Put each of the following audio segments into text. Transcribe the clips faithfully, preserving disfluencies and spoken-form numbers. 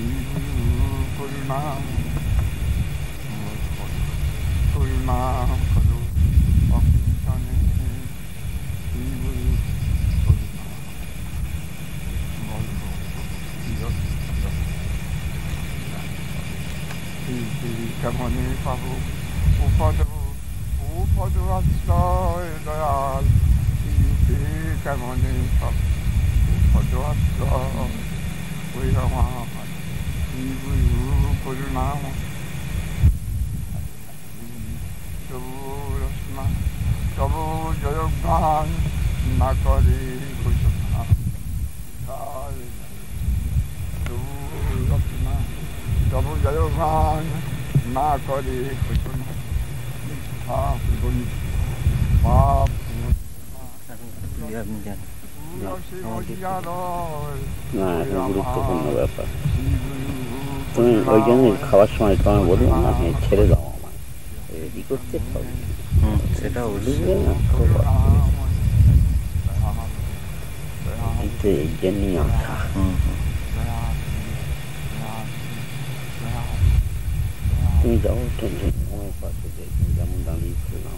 করুণা করুণা করো অকিঞ্চনে করুণা বলো কেমনে পাবো উপদ উপদ আশ্রয় দয়াল কেমনে পাবো উপদ আশ্রয় ওই আমার করুণা তবু রচনা তবু জয়গান না করে ঘোষণা তবু রচনা তবু জয়গান না করে ঘোষণা পাপ না এটা গুরুত্বপূর্ণ ব্যাপার। তুমি ওই জন্য খাওয়ার সময় তোমায় বললাম না ছেড়ে দাও আমার রেডি করতে হবে সেটা বুঝবে না তো এই জন্যই আসা। তুমি যাও আমার পাশে যেমন দাঁড়িয়ে নাও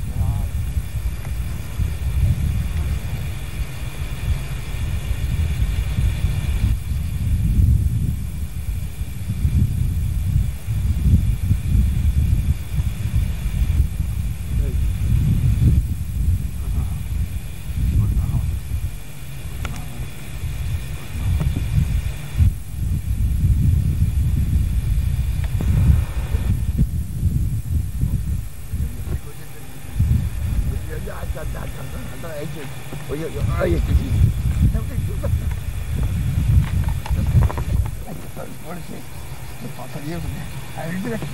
Ôi ôi ôi ôi cái gì? Nó cái chút đó. Ôi cái nó có thật yêu này. Ai biết đấy.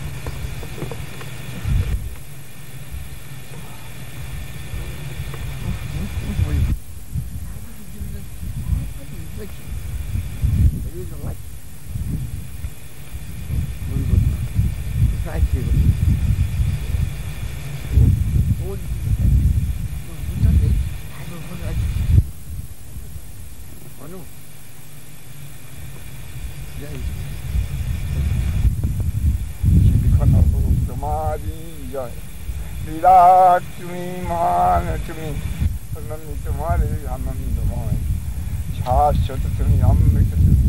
বিরাট তুমি মান তুমি তোমারে আনন্দময় শাশ্বত তুমি অমৃত তুমি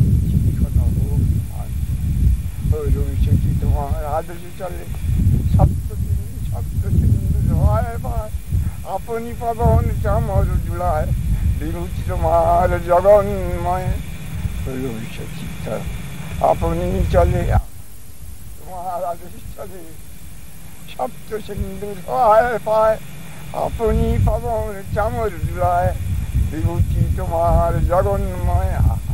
রবি তোমার আদর্শ চলে সপ্ত তুমি সপ্ত হয় ভাই আপনি পবন চামর জুড়ায় বিভূতি তোমার জগন্ময় রবি চিত্ত আপনি চলে তোমার আদর্শ চলে সপ্ত সিন্ধু সহায় পায় আপনি পবন চামর জুড়ায় বিভূতি তোমার জগন্ময়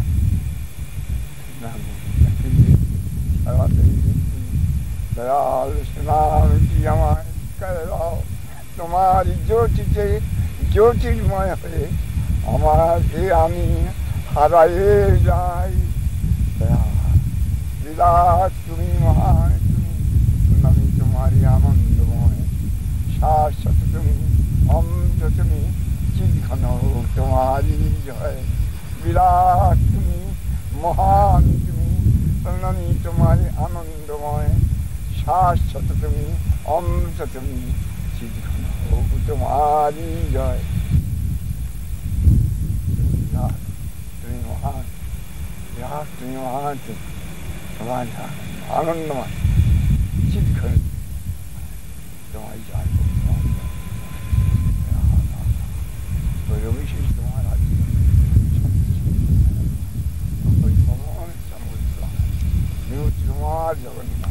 দয়াল স্নান কি আমায় করে দাও তোমার জ্যোতিতে জ্যোতির্ময় হয়ে আমার এ আমি হারায়ে যাই বিরাট তুমি মহান তুমি তোমারি আনন্দময় শাশ্বত তুমি অমৃত তুমি চিৎঘন তোমারি জয় বিরাট তুমি মহান তুমি প্রণামী তোমারি আনন্দময় শাশ্বত তুমি অমৃত তুমি চিৎঘন তোমারি জয় তুমি মহান বিরাট তুমি মহান তোমার আনন্দময় চিৎঘন তোমার জয় রবিশেষ তোমার আছে তোমার জগন্নাথ